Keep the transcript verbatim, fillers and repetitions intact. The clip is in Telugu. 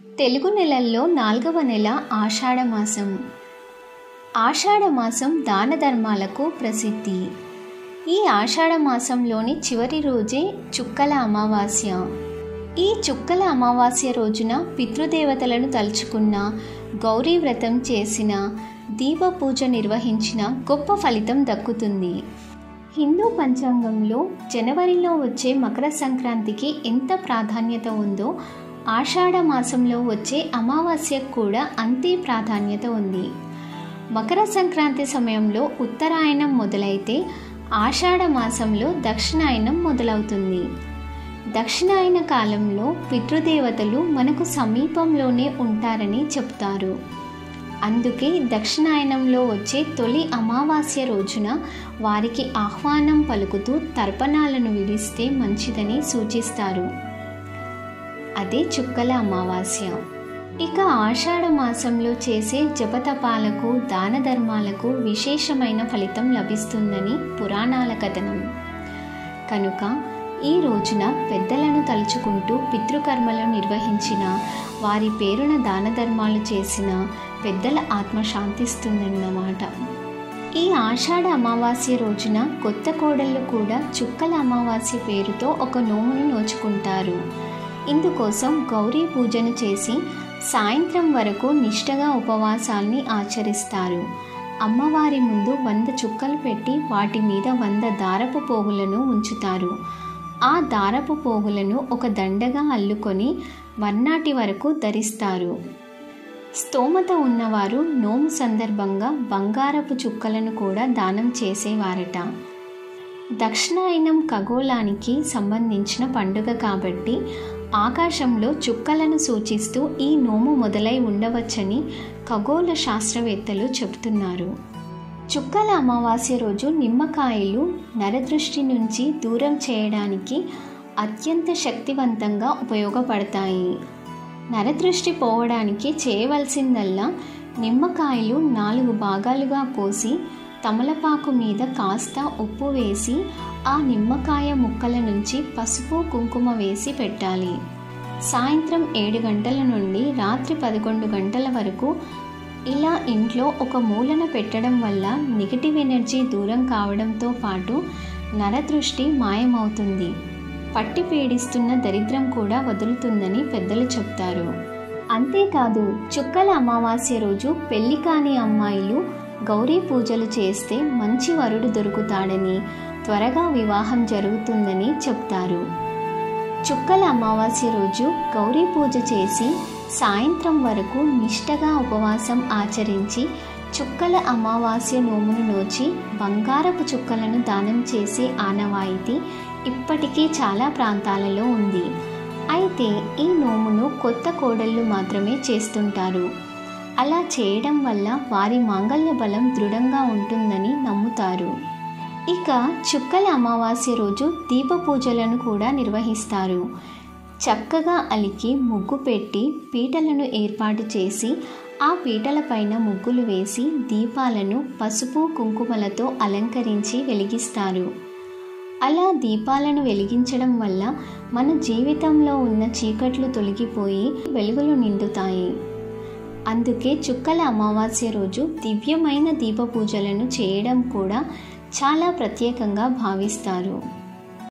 తెలుగు నెలల్లో నాలుగవ నెల ఆషాఢమాసం. ఆషాఢమాసం దాన ధర్మాలకు ప్రసిద్ధి. ఈ ఆషాఢమాసంలోని చివరి రోజే చుక్కల అమావాస్య. ఈ చుక్కల అమావాస్య రోజున పితృదేవతలను తలుచుకున్న, గౌరీ వ్రతం చేసిన, దీప పూజ నిర్వహించిన గొప్ప ఫలితం దక్కుతుంది. హిందూ పంచాంగంలో జనవరిలో వచ్చే మకర సంక్రాంతికి ఎంత ప్రాధాన్యత ఉందో ఆషాఢ మాసంలో వచ్చే అమావాస్యకు కూడా అంతే ప్రాధాన్యత ఉంది. మకర సంక్రాంతి సమయంలో ఉత్తరాయణం మొదలైతే ఆషాఢ మాసంలో దక్షిణాయనం మొదలవుతుంది. దక్షిణాయన కాలంలో పితృదేవతలు మనకు సమీపంలోనే ఉంటారని చెప్తారు. అందుకే దక్షిణాయనంలో వచ్చే తొలి అమావాస్య రోజున వారికి ఆహ్వానం పలుకుతూ తర్పణాలను విడిస్తే మంచిదని సూచిస్తారు. అదే చుక్కల అమావాస్య. ఇక ఆషాఢ మాసంలో చేసే జపతపాలకు, దాన ధర్మాలకు విశేషమైన ఫలితం లభిస్తుందని పురాణాల కథనం. కనుక ఈ రోజున పెద్దలను తలుచుకుంటూ పితృకర్మలను నిర్వహించిన, వారి పేరున దాన ధర్మాలు చేసిన పెద్దల ఆత్మ శాంతిస్తుందన్నమాట. ఈ ఆషాఢ అమావాస్య రోజున కొత్త కోడళ్ళు కూడా చుక్కల అమావాస్య పేరుతో ఒక నోమును నోచుకుంటారు. ఇందుకోసం గౌరీ పూజను చేసి సాయంత్రం వరకు నిష్టగా ఉపవాసాల్ని ఆచరిస్తారు. అమ్మవారి ముందు వంద చుక్కలు పెట్టి వాటి మీద వంద దారపు పోగులను ఉంచుతారు. ఆ దారపు పోగులను ఒక దండగా అల్లుకొని మర్నాటి వరకు ధరిస్తారు. స్తోమత ఉన్నవారు నోము సందర్భంగా బంగారపు చుక్కలను కూడా దానం చేసేవారట. దక్షిణాయనం ఖగోళానికి సంబంధించిన పండుగ కాబట్టి ఆకాశంలో చుక్కలను సూచిస్తూ ఈ నోము మొదలై ఉండవచ్చని ఖగోళ శాస్త్రవేత్తలు చెబుతున్నారు. చుక్కల అమావాస్య రోజు నిమ్మకాయలు నరదృష్టి నుంచి దూరం చేయడానికి అత్యంత శక్తివంతంగా ఉపయోగపడతాయి. నరదృష్టి పోవడానికి చేయవలసిందల్లా నిమ్మకాయలు నాలుగు భాగాలుగా కోసి తమలపాకు మీద కాస్త ఉప్పు వేసి ఆ నిమ్మకాయ ముక్కల నుంచి పసుపు కుంకుమ వేసి పెట్టాలి. సాయంత్రం ఏడు గంటల నుండి రాత్రి పదకొండు గంటల వరకు ఇలా ఇంట్లో ఒక మూలన పెట్టడం వల్ల నెగిటివ్ ఎనర్జీ దూరం కావడంతో పాటు నరదృష్టి మాయమవుతుంది. పట్టి పీడిస్తున్న దరిద్రం కూడా వదులుతుందని పెద్దలు చెప్తారు. అంతేకాదు చుక్కల అమావాస్య రోజు పెళ్లి కాని అమ్మాయిలు గౌరీ పూజలు చేస్తే మంచి వరుడు దొరుకుతాడని, త్వరగా వివాహం జరుగుతుందని చెప్తారు. చుక్కల అమావాస్య రోజు గౌరీ పూజ చేసి సాయంత్రం వరకు నిష్టగా ఉపవాసం ఆచరించి చుక్కల అమావాస్య నోమును నోచి బంగారపు చుక్కలను దానం చేసే ఆనవాయితీ ఇప్పటికీ చాలా ప్రాంతాలలో ఉంది. అయితే ఈ నోమును కొత్త కోడళ్ళు మాత్రమే చేస్తుంటారు. అలా చేయడం వల్ల వారి మాంగళ్య బలం దృఢంగా ఉంటుందని నమ్ముతారు. ఇక చుక్కల అమావాస్య రోజు దీప పూజలను కూడా నిర్వహిస్తారు. చక్కగా అలికి ముగ్గు పెట్టి పీటలను ఏర్పాటు చేసి ఆ పీటల పైన ముగ్గులు వేసి దీపాలను పసుపు కుంకుమలతో అలంకరించి వెలిగిస్తారు. అలా దీపాలను వెలిగించడం వల్ల మన జీవితంలో ఉన్న చీకట్లు తొలగిపోయి వెలుగులు నిండుతాయి. అందుకే చుక్కల అమావాస్య రోజు దివ్యమైన దీప పూజలను చేయడం కూడా చాలా ప్రత్యేకంగా భావిస్తారు.